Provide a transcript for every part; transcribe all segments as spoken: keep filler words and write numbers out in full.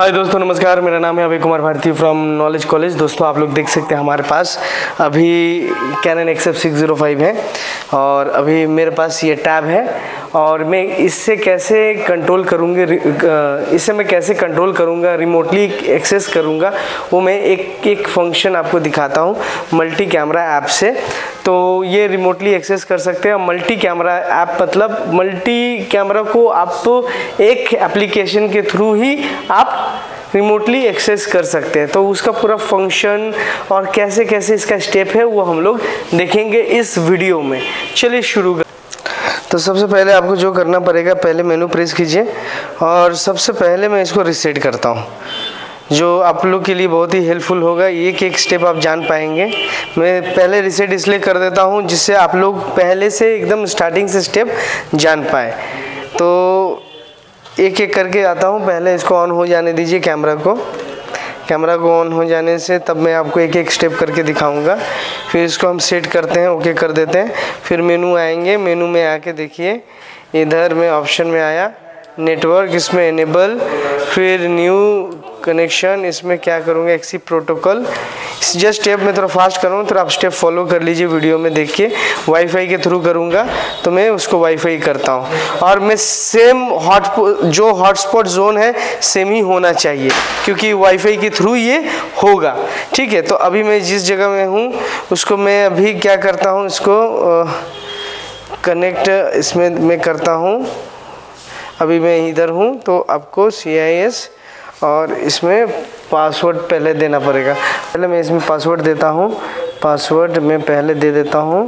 हाय दोस्तों, नमस्कार। मेरा नाम है Abhay Kumar Bharti from Knowledge College. दोस्तों, आप लोग देख सकते हैं हमारे पास अभी Canon X F six zero five है और अभी मेरे पास ये टैब है और मैं इससे कैसे कंट्रोल करूँगी, इससे मैं कैसे कंट्रोल करूँगा, रिमोटली एक्सेस करूँगा, वो मैं एक एक फंक्शन आपको दिखाता हूँ मल्टी कैमरा ऐप से। तो ये रिमोटली एक्सेस कर सकते हैं। मल्टी कैमरा ऐप मतलब मल्टी कैमरा को आप एक एप्लीकेशन के थ्रू ही आप रिमोटली एक्सेस कर सकते हैं। तो उसका पूरा फंक्शन और कैसे कैसे इसका स्टेप है वो हम लोग देखेंगे इस वीडियो में। चलिए शुरू कर। तो सबसे पहले आपको जो करना पड़ेगा, पहले मेनू प्रेस कीजिए और सबसे पहले मैं इसको रीसेट करता हूँ, जो आप लोग के लिए बहुत ही हेल्पफुल होगा। एक एक स्टेप आप जान पाएंगे। मैं पहले रीसेट इसलिए कर देता हूँ जिससे आप लोग पहले से एकदम स्टार्टिंग से स्टेप जान पाए। तो एक एक करके आता हूँ। पहले इसको ऑन हो जाने दीजिए, कैमरा को कैमरा को ऑन हो जाने से तब मैं आपको एक एक स्टेप करके दिखाऊंगा। फिर इसको हम सेट करते हैं, ओके कर देते हैं। फिर मेनू आएंगे। मेनू में आके देखिए, इधर में ऑप्शन में आया नेटवर्क, इसमें इनेबल, फिर न्यू कनेक्शन, इसमें क्या करूँगा एक्सी प्रोटोकॉल। जस्ट स्टेप में थोड़ा फास्ट करूँ तो आप स्टेप फॉलो कर लीजिए वीडियो में देख के। वाईफाई के थ्रू करूँगा तो मैं उसको वाईफाई करता हूँ और मैं सेम हॉट जो हॉटस्पॉट जोन है सेम ही होना चाहिए क्योंकि वाईफाई के थ्रू ये होगा। ठीक है, तो अभी मैं जिस जगह में हूँ उसको मैं अभी क्या करता हूँ, इसको कनेक्ट इसमें मैं करता हूँ। अभी मैं इधर हूँ तो आपको सी आई एस और इसमें पासवर्ड पहले देना पड़ेगा। पहले मैं इसमें पासवर्ड देता हूँ। पासवर्ड मैं पहले दे देता हूँ।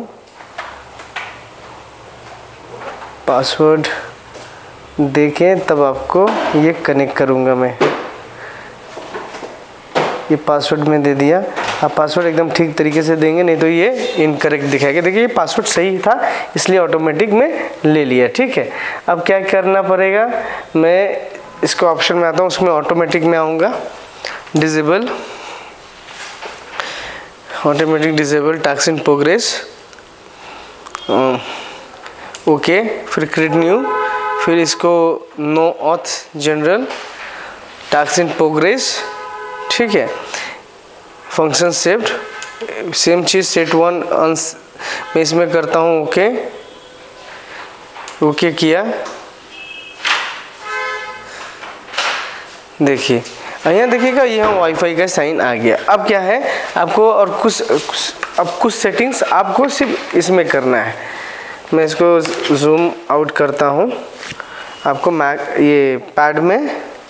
पासवर्ड देखें तब आपको ये कनेक्ट करूँगा मैं। ये पासवर्ड मैं दे दिया। आप पासवर्ड एकदम ठीक तरीके से देंगे, नहीं तो ये इनकरेक्ट दिखाएगा। देखिए ये पासवर्ड सही था इसलिए ऑटोमेटिक में ले लिया। ठीक है, अब क्या करना पड़ेगा, मैं इसको ऑप्शन में आता हूँ, उसमें ऑटोमेटिक में आऊँगा। Disable, automatic disable, task in progress, okay. फिर क्रिएट न्यू, फिर इसको no auth general, task in progress. ठीक है, फंक्शन सेव्ड, सेम चीज़ सेट वन अंस मैं इसमें करता हूँ, ओके ओके किया। देखिए यहाँ देखिएगा, यहाँ वाईफाई का साइन आ गया। अब क्या है आपको और कुछ अब कुछ सेटिंग्स आपको सिर्फ इसमें करना है। मैं इसको जूम आउट करता हूँ। आपको मैक ये पैड में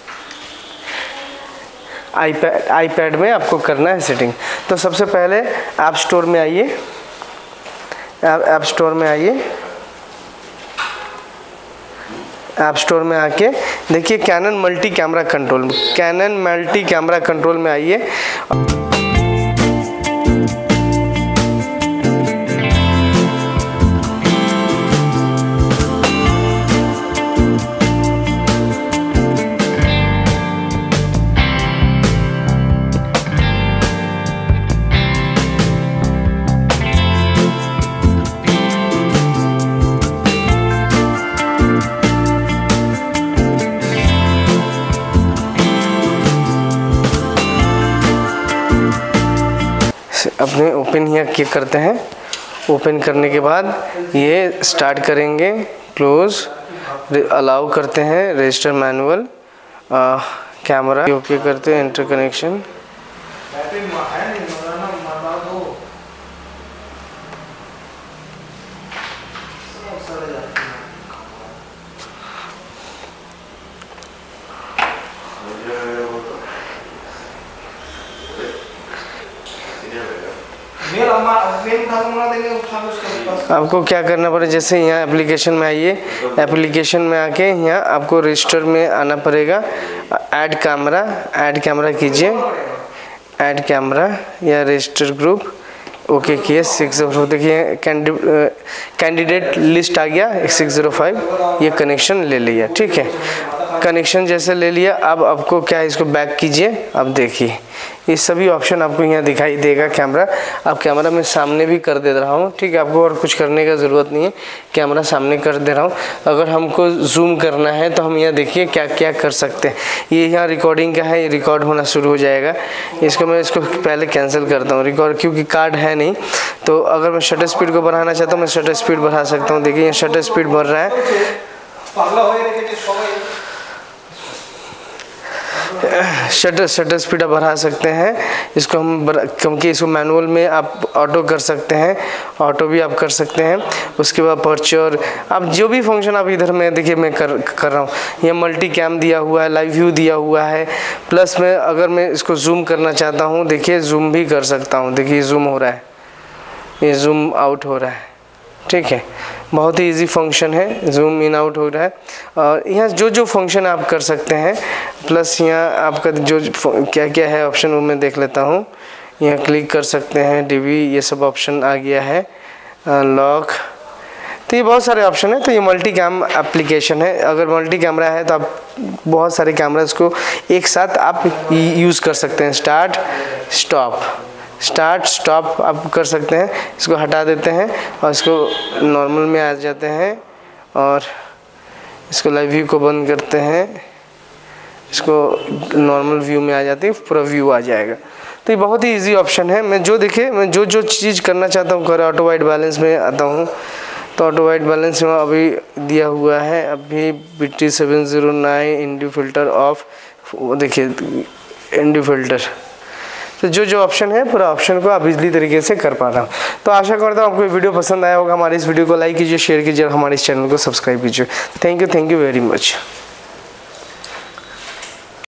आईपैड आईपैड में आपको करना है सेटिंग। तो सबसे पहले ऐप स्टोर में आइए, ऐप स्टोर में आइए। ऐप स्टोर में आके देखिए Canon multi camera control, Canon multi camera control में आइए। अपने ओपन यहाँ क्या करते हैं, ओपन करने के बाद ये स्टार्ट करेंगे, क्लोज, अलाउ करते हैं, रजिस्टर मैनुअल, कैमरा ओके करते हैं, इंटर कनेक्शन। आपको क्या करना पड़ेगा, जैसे यहाँ एप्लीकेशन में आइए, एप्लीकेशन में आके यहाँ आपको रजिस्टर में आना पड़ेगा। ऐड कैमरा, ऐड कैमरा कीजिए, ऐड कैमरा या रजिस्टर ग्रुप, ओके किए। सिक्स ज़ीरो देखिए कैंडिडेट लिस्ट आ गया सिक्स ज़ीरो फाइव, ये कनेक्शन ले लिया। ठीक है, कनेक्शन जैसे ले लिया। अब आपको क्या है, इसको बैक कीजिए। अब देखिए ये सभी ऑप्शन आपको यहाँ दिखाई देगा कैमरा। अब कैमरा मैं सामने भी कर दे रहा हूँ, ठीक है। आपको और कुछ करने का ज़रूरत नहीं है, कैमरा सामने कर दे रहा हूँ। अगर हमको जूम करना है तो हम यहाँ देखिए क्या क्या कर सकते हैं। ये यहाँ रिकॉर्डिंग का है, ये रिकॉर्ड होना शुरू हो जाएगा। इसको मैं इसको पहले कैंसिल करता हूँ रिकॉर्ड, क्योंकि कार्ड है नहीं। तो अगर मैं शटर स्पीड को बढ़ाना चाहता हूँ, मैं शटर स्पीड बढ़ा सकता हूँ। देखिए यहाँ शटर स्पीड बढ़ रहा है। शटर शटर स्पीड आप बढ़ा सकते हैं। इसको हम क्योंकि इसको मैनुअल में आप ऑटो कर सकते हैं, ऑटो भी आप कर सकते हैं। उसके बाद पर्चर, आप जो भी फंक्शन आप इधर में देखिए मैं कर कर रहा हूँ। ये मल्टी कैम दिया हुआ है, लाइव व्यू दिया हुआ है। प्लस में अगर मैं इसको जूम करना चाहता हूँ, देखिए जूम भी कर सकता हूँ। देखिए जूम हो रहा है, ये जूम आउट हो रहा है, ठीक है। बहुत ही इजी फंक्शन है, जूम इन आउट हो रहा है। और यहाँ जो जो फंक्शन आप कर सकते हैं, प्लस यहाँ आपका जो क्या क्या है ऑप्शन वो मैं देख लेता हूँ। यहाँ क्लिक कर सकते हैं, डीवी, ये सब ऑप्शन आ गया है, लॉक। तो ये बहुत सारे ऑप्शन है। तो ये मल्टी कैम एप्लीकेशन है। अगर मल्टी कैमरा है तो आप बहुत सारे कैमरास को एक साथ आप यूज़ कर सकते हैं। स्टार्ट स्टॉप, स्टार्ट स्टॉप आप कर सकते हैं। इसको हटा देते हैं और इसको नॉर्मल में आ जाते हैं और इसको लाइव व्यू को बंद करते हैं। इसको नॉर्मल व्यू में आ जाती है, पूरा व्यू आ जाएगा। तो ये बहुत ही इजी ऑप्शन है। मैं जो देखिए मैं जो जो चीज़ करना चाहता हूँ कर, ऑटो वाइट बैलेंस में आता हूँ। तो ऑटो वाइट बैलेंस में अभी दिया हुआ है, अभी B T seven zero nine indie filter off, देखिए इंडी फिल्टर। तो जो जो ऑप्शन है पूरा ऑप्शन को आप इजली तरीके से कर पा रहा हूँ। तो आशा करता हूँ आपको ये वीडियो पसंद आया होगा। हमारी इस वीडियो को लाइक कीजिए, शेयर कीजिए और हमारे इस चैनल को सब्सक्राइब कीजिए। Thank you, thank you very much.